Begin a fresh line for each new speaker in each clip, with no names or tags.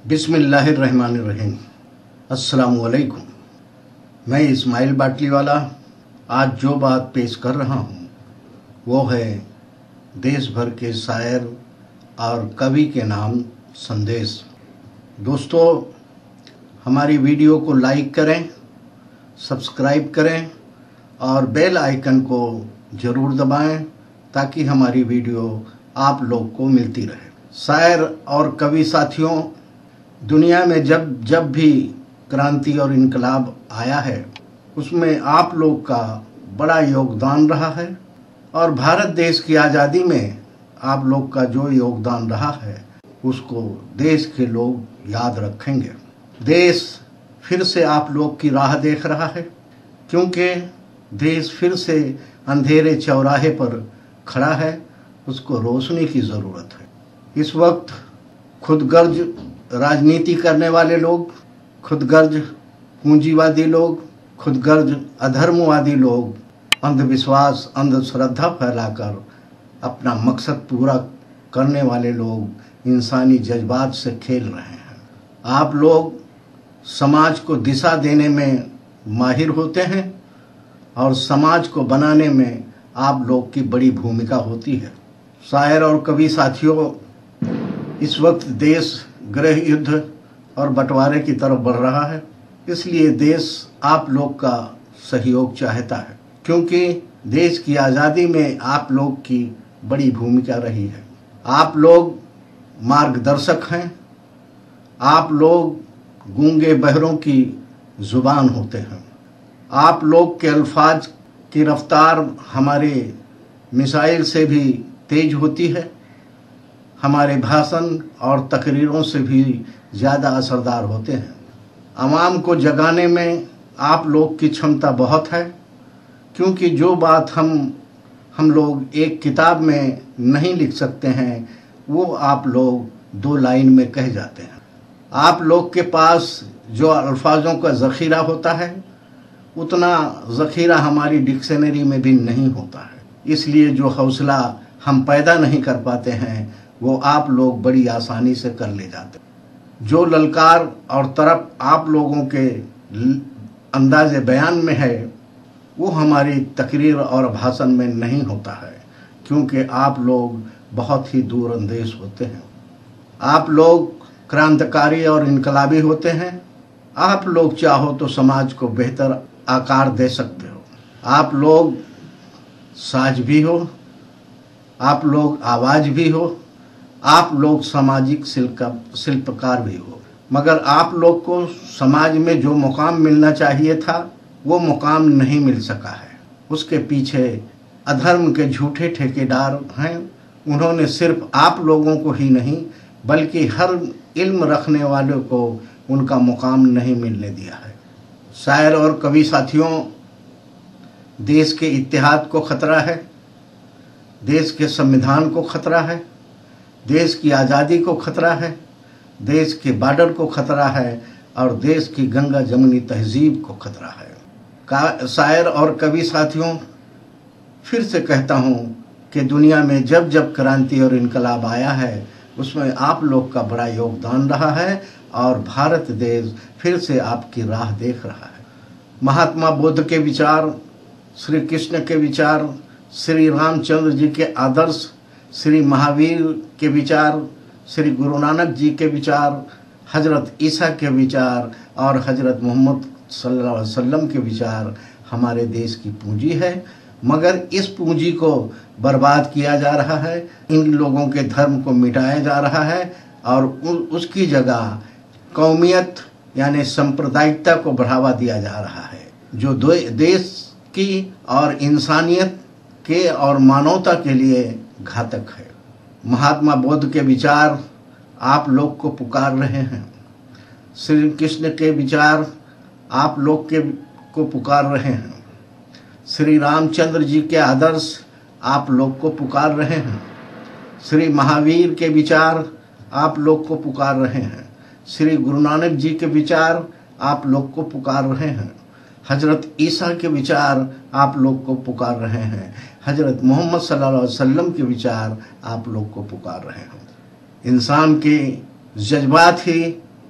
बिस्मिल्लाहिर्रहमानिर्रहीम। अस्सलामुअलैकुम। मैं इस्माइल बाटलीवाला आज जो बात पेश कर रहा हूँ वो है देश भर के शायर और कवि के नाम संदेश। दोस्तों, हमारी वीडियो को लाइक करें, सब्सक्राइब करें और बेल आइकन को ज़रूर दबाएं ताकि हमारी वीडियो आप लोग को मिलती रहे। शायर और कवि साथियों, दुनिया में जब भी क्रांति और इनकलाब आया है उसमें आप लोग का बड़ा योगदान रहा है और भारत देश की आज़ादी में आप लोग का जो योगदान रहा है उसको देश के लोग याद रखेंगे। देश फिर से आप लोग की राह देख रहा है क्योंकि देश फिर से अंधेरे चौराहे पर खड़ा है, उसको रोशनी की ज़रूरत है। इस वक्त खुदगर्ज राजनीति करने वाले लोग, खुदगर्ज पूंजीवादी लोग, खुदगर्ज अधर्मवादी लोग अंधविश्वास, अंधश्रद्धा फैलाकर अपना मकसद पूरा करने वाले लोग इंसानी जज्बात से खेल रहे हैं। आप लोग समाज को दिशा देने में माहिर होते हैं और समाज को बनाने में आप लोग की बड़ी भूमिका होती है। शायर और कवि साथियों, इस वक्त देश गृह युद्ध और बंटवारे की तरफ बढ़ रहा है, इसलिए देश आप लोग का सहयोग चाहता है क्योंकि देश की आज़ादी में आप लोग की बड़ी भूमिका रही है। आप लोग मार्गदर्शक हैं, आप लोग गूंगे बहरों की ज़ुबान होते हैं। आप लोग के अल्फाज की रफ्तार हमारे मिसाइल से भी तेज होती है, हमारे भाषण और तकरीरों से भी ज़्यादा असरदार होते हैं। आवाम को जगाने में आप लोग की क्षमता बहुत है क्योंकि जो बात हम लोग एक किताब में नहीं लिख सकते हैं वो आप लोग 2 लाइन में कह जाते हैं। आप लोग के पास जो अल्फाजों का ज़ख़ीरा होता है उतना ज़ख़ीरा हमारी डिक्शनरी में भी नहीं होता है, इसलिए जो हौसला हम पैदा नहीं कर पाते हैं वो आप लोग बड़ी आसानी से कर ले जाते हैं। जो ललकार और तरफ आप लोगों के अंदाज़े बयान में है वो हमारी तकरीर और भाषण में नहीं होता है क्योंकि आप लोग बहुत ही दूरअंदेश होते हैं। आप लोग क्रांतिकारी और इनकलाबी होते हैं। आप लोग चाहो तो समाज को बेहतर आकार दे सकते हो। आप लोग साज भी हो, आप लोग आवाज़ भी हो, आप लोग सामाजिक शिल्पकार भी हो, मगर आप लोग को समाज में जो मुकाम मिलना चाहिए था वो मुकाम नहीं मिल सका है। उसके पीछे अधर्म के झूठे ठेकेदार हैं। उन्होंने सिर्फ आप लोगों को ही नहीं बल्कि हर इल्म रखने वालों को उनका मुकाम नहीं मिलने दिया है। शायर और कवि साथियों, देश के इत्तेहाद को खतरा है, देश के संविधान को खतरा है, देश की आज़ादी को खतरा है, देश के बॉर्डर को खतरा है और देश की गंगा जमुनी तहजीब को खतरा है। शायर और कवि साथियों, फिर से कहता हूँ कि दुनिया में जब क्रांति और इनकलाब आया है उसमें आप लोग का बड़ा योगदान रहा है और भारत देश फिर से आपकी राह देख रहा है। महात्मा बुद्ध के विचार, श्री कृष्ण के विचार, श्री रामचंद्र जी के आदर्श, श्री महावीर के विचार, श्री गुरु नानक जी के विचार, हजरत ईसा के विचार और हजरत मोहम्मद सल्लल्लाहु अलैहि वसल्लम के विचार हमारे देश की पूंजी है, मगर इस पूंजी को बर्बाद किया जा रहा है। इन लोगों के धर्म को मिटाया जा रहा है और उसकी जगह कौमियत यानी सांप्रदायिकता को बढ़ावा दिया जा रहा है जो देश की और इंसानियत के और मानवता के लिए घातक है। महात्मा बुद्ध के विचार आप लोग को पुकार रहे हैं, श्री कृष्ण के विचार आप लोग को पुकार रहे हैं, श्री रामचंद्र जी के आदर्श आप लोग को पुकार रहे हैं, श्री महावीर के विचार आप लोग को पुकार रहे हैं, श्री गुरु नानक जी के विचार आप लोग को पुकार रहे हैं, हजरत ईसा के विचार आप लोग को पुकार रहे हैं, हजरत मोहम्मद सल्लल्लाहु अलैहि वसल्लम के विचार आप लोग को पुकार रहे हैं। इंसान के जज्बात ही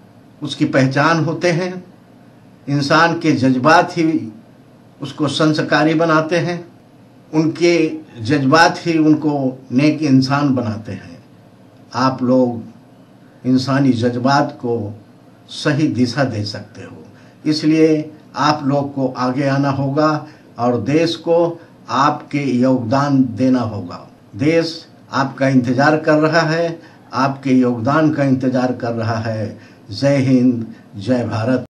उसकी पहचान होते हैं। इंसान के जज्बात ही उसको संस्कारी बनाते हैं, उनके जज्बात ही उनको नेक इंसान बनाते हैं। आप लोग इंसानी जज्बात को सही दिशा दे सकते हो, इसलिए आप लोग को आगे आना होगा और देश को आपके योगदान देना होगा। देश आपका इंतजार कर रहा है, आपके योगदान का इंतजार कर रहा है। जय हिंद, जय भारत।